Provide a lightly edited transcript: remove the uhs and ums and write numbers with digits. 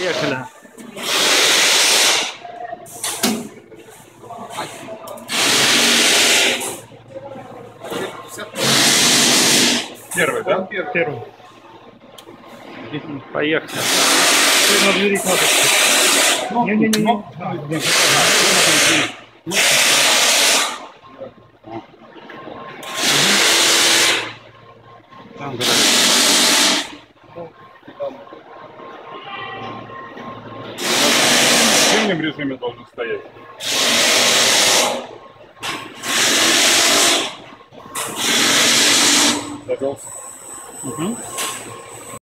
Поехали. Первый, да? Первый. Поехали. На двери кнопочки. Не-не-не. Там, в зимнем режиме должен стоять. Завелся.